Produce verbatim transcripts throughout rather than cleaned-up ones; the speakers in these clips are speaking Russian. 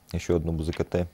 Еще одну музыку Т.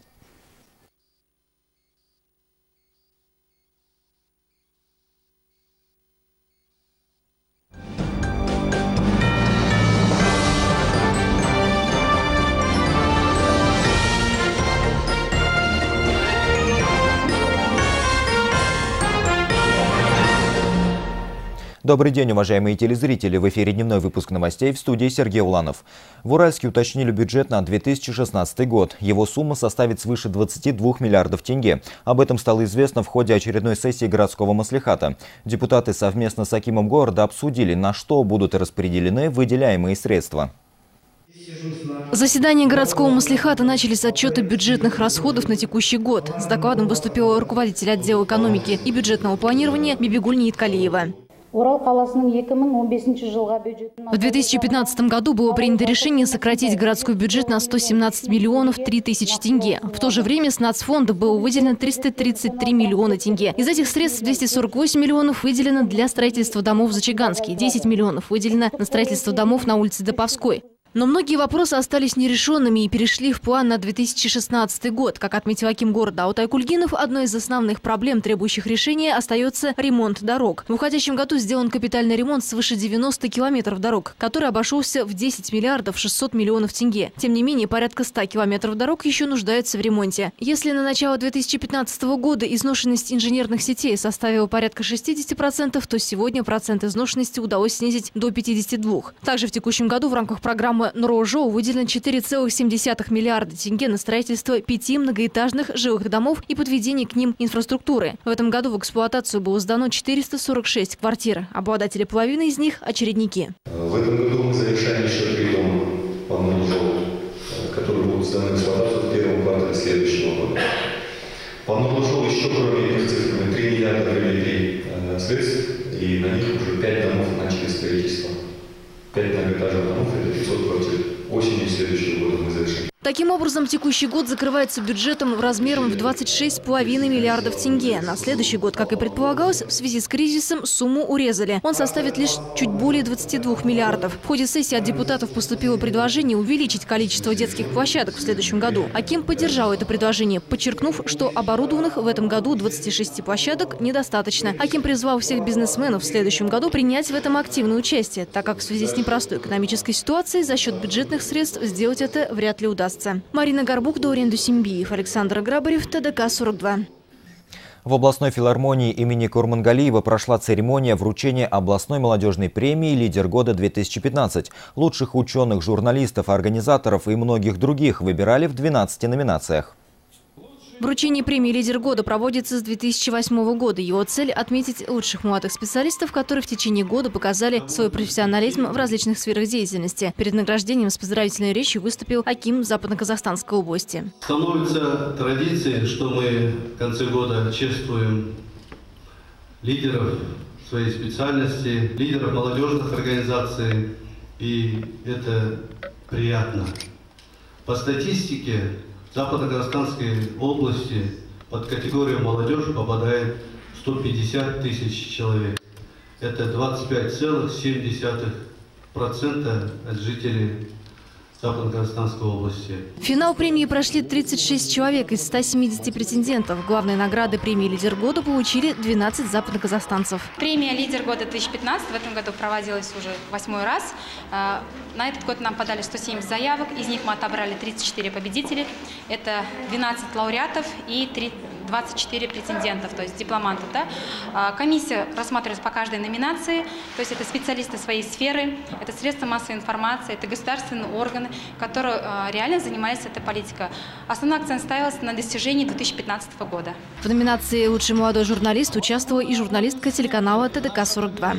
Добрый день, уважаемые телезрители! В эфире дневной выпуск новостей, в студии Сергей Уланов. В Уральске уточнили бюджет на две тысячи шестнадцатый год. Его сумма составит свыше двадцати двух миллиардов тенге. Об этом стало известно в ходе очередной сессии городского маслихата. Депутаты совместно с акимом города обсудили, на что будут распределены выделяемые средства. Заседание городского маслихата начали с отчета бюджетных расходов на текущий год. С докладом выступила руководитель отдела экономики и бюджетного планирования Бибигуль Нииткалиева. В две тысячи пятнадцатом году было принято решение сократить городской бюджет на сто семнадцать миллионов три тысячи тенге. В то же время с нацфонда было выделено триста тридцать три миллиона тенге. Из этих средств двести сорок восемь миллионов выделено для строительства домов в Зачаганске, десять миллионов выделено на строительство домов на улице Доповской. Но многие вопросы остались нерешенными и перешли в план на две тысячи шестнадцатый год. Как отметил аким города Алтай Кульгинов, одной из основных проблем, требующих решения, остается ремонт дорог. В уходящем году сделан капитальный ремонт свыше девяноста километров дорог, который обошелся в десять миллиардов шестьсот миллионов тенге. Тем не менее, порядка ста километров дорог еще нуждаются в ремонте. Если на начало две тысячи пятнадцатого года изношенность инженерных сетей составила порядка шестидесяти процентов, то сегодня процент изношенности удалось снизить до пятидесяти двух процентов. Также в текущем году в рамках программы НРОЖО выделено четыре целых семь десятых миллиарда тенге на строительство пяти многоэтажных жилых домов и подведение к ним инфраструктуры. В этом году в эксплуатацию было сдано четыреста сорок шесть квартир. Обладатели половины из них – очередники. В этом году мы завершаем еще три дома по НРОЖО, которые будут сданы в эксплуатацию в первом квартале следующего года. По НРОЖО еще кроме этих цифр мы три миллиарда привлекли средств, и на них уже пять домов начали строительство. пять многоэтажных домов – это пятьсот квартир. Осенью следующего года мы завершим. Таким образом, текущий год закрывается бюджетом размером в двадцать шесть с половиной миллиардов тенге. На следующий год, как и предполагалось, в связи с кризисом сумму урезали. Он составит лишь чуть более двадцати двух миллиардов. В ходе сессии от депутатов поступило предложение увеличить количество детских площадок в следующем году. Аким поддержал это предложение, подчеркнув, что оборудованных в этом году двадцати шести площадок недостаточно. Аким призвал всех бизнесменов в следующем году принять в этом активное участие, так как в связи с непростой экономической ситуацией за счет бюджетных средств сделать это вряд ли удастся. Марина Горбук, Даурен Дусимбиев, Александр Грабарев, ТДК сорок два. В областной филармонии имени Курмангалиева прошла церемония вручения областной молодежной премии «Лидер года-две тысячи пятнадцать». Лучших ученых, журналистов, организаторов и многих других выбирали в двенадцати номинациях. Вручение премии «Лидер года» проводится с две тысячи восьмого года. Его цель – отметить лучших молодых специалистов, которые в течение года показали свой профессионализм в различных сферах деятельности. Перед награждением с поздравительной речью выступил аким Западно-Казахстанской области. Становится традицией, что мы в конце года чествуем лидеров своей специальности, лидеров молодежных организаций, и это приятно. По статистике, в Западно-Казахстанской области под категорию молодежь попадает сто пятьдесят тысяч человек. Это двадцать пять целых семь десятых процента от жителей Западно-Казахстанской области. В финал премии прошли тридцать шесть человек из ста семидесяти претендентов. Главные награды премии «Лидер года» получили двенадцать западноказахстанцев. Премия «Лидер года-две тысячи пятнадцать» в этом году проводилась уже восьмой раз. На этот год нам подали сто семьдесят заявок, из них мы отобрали тридцать четыре победителей. Это двенадцать лауреатов и двадцать четыре претендентов, то есть дипломантов. Да? Комиссия рассматривается по каждой номинации, то есть это специалисты своей сферы, это средства массовой информации, это государственные органы, которые реально занимались этой политикой. Основной акцент ставился на достижении две тысячи пятнадцатого года. В номинации «Лучший молодой журналист» участвовала и журналистка телеканала ТДК сорок два.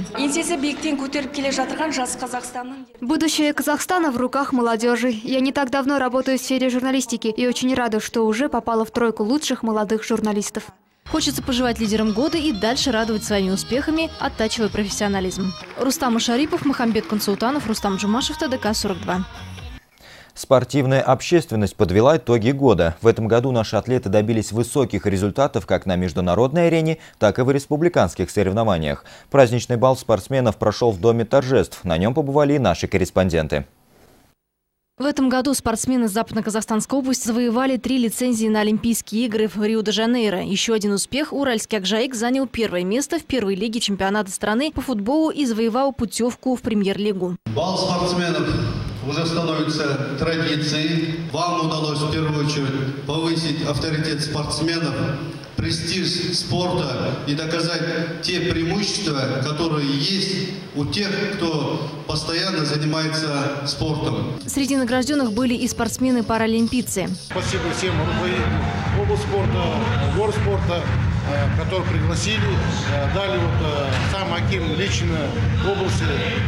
Будущее Казахстана в руках молодежи. Я не так давно работаю в сфере журналистики и очень рада, что уже попала в тройку лучших молодых журналистов. Хочется пожелать лидерам года и дальше радовать своими успехами, оттачивая профессионализм. Рустам Шарипов, Махамбет Консултанов, Рустам Джумашев, ТДК сорок два. Спортивная общественность подвела итоги года. В этом году наши атлеты добились высоких результатов как на международной арене, так и в республиканских соревнованиях. Праздничный бал спортсменов прошел в Доме торжеств. На нем побывали и наши корреспонденты. В этом году спортсмены Западно-Казахстанской области завоевали три лицензии на Олимпийские игры в Рио-де-Жанейро. Еще один успех – уральский «Акжаик» занял первое место в первой лиге чемпионата страны по футболу и завоевал путевку в премьер-лигу. Бал спортсменов уже становится традицией. Вам удалось в первую очередь повысить авторитет спортсменов, престиж спорта и доказать те преимущества, которые есть у тех, кто постоянно занимается спортом. Среди награжденных были и спортсмены-паралимпийцы. Спасибо всем руководителям облспорта, горспорта, которые пригласили, дали вот сам Аким лично области,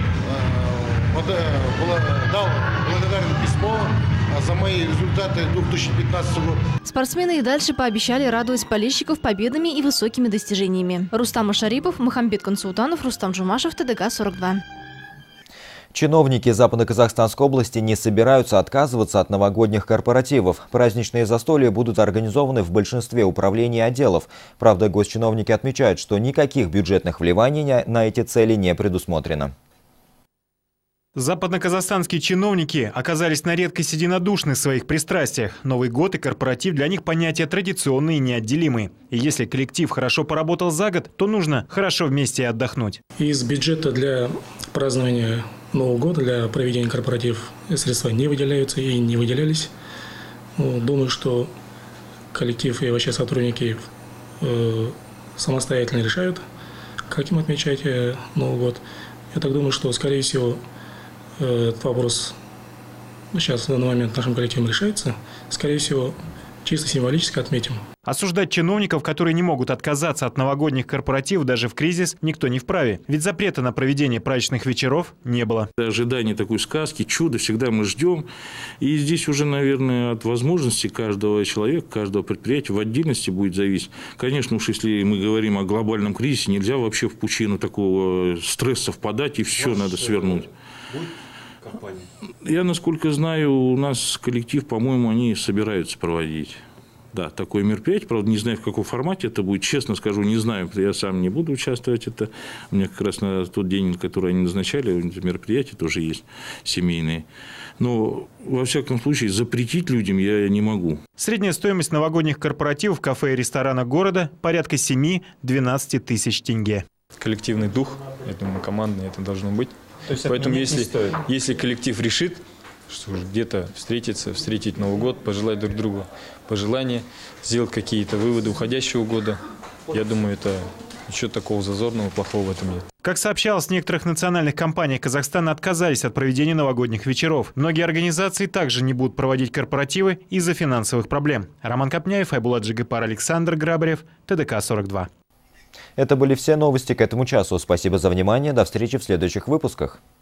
дал благодарное письмо за мои результаты две тысячи пятнадцатого года. Спортсмены и дальше пообещали радовать болельщиков победами и высокими достижениями. Рустам Ашарипов, Мухамбет Консултанов, Рустам Джумашев, ТДК сорок два. Чиновники Западно-Казахстанской области не собираются отказываться от новогодних корпоративов. Праздничные застолья будут организованы в большинстве управлений и отделов. Правда, госчиновники отмечают, что никаких бюджетных вливаний на эти цели не предусмотрено. Западно-казахстанские чиновники оказались на редкость единодушны в своих пристрастиях. Новый год и корпоратив для них понятия традиционные и неотделимые. И если коллектив хорошо поработал за год, то нужно хорошо вместе отдохнуть. Из бюджета для празднования Нового года, для проведения корпоратив средства не выделяются и не выделялись. Думаю, что коллектив и вообще сотрудники э, самостоятельно решают, как им отмечать Новый год. Я так думаю, что, скорее всего, этот вопрос сейчас в данный момент нашим коллективом решается. Скорее всего, чисто символически отметим. Осуждать чиновников, которые не могут отказаться от новогодних корпоративов даже в кризис, никто не вправе. Ведь запрета на проведение праздничных вечеров не было. Ожидание такой сказки, чуда всегда мы ждем. И здесь уже, наверное, от возможности каждого человека, каждого предприятия в отдельности будет зависеть. Конечно уж, если мы говорим о глобальном кризисе, нельзя вообще в пучину такого стресса впадать и все Ваш надо свернуть. Компания? Я, насколько знаю, у нас коллектив, по-моему, они собираются проводить. Да, такое мероприятие, правда, не знаю, в каком формате это будет, честно скажу, не знаю, я сам не буду участвовать. Это у меня как раз на тот день, который они назначали, мероприятия тоже есть семейные. Но, во всяком случае, запретить людям я не могу. Средняя стоимость новогодних корпоративов в кафе и ресторанах города порядка семи-двенадцати тысяч тенге. Коллективный дух, я думаю, командный это должно быть. То есть Поэтому если, если коллектив решит, что где-то встретиться, встретить Новый год, пожелать друг другу пожелания, сделать какие-то выводы уходящего года, я думаю, это ничего такого зазорного, плохого в этом нет. Как сообщалось, в некоторых национальных компаниях Казахстана отказались от проведения новогодних вечеров. Многие организации также не будут проводить корпоративы из-за финансовых проблем. Роман Копняев, Айбулат Джигипар, Александр Грабарев, ТДК сорок два. Это были все новости к этому часу. Спасибо за внимание. До встречи в следующих выпусках.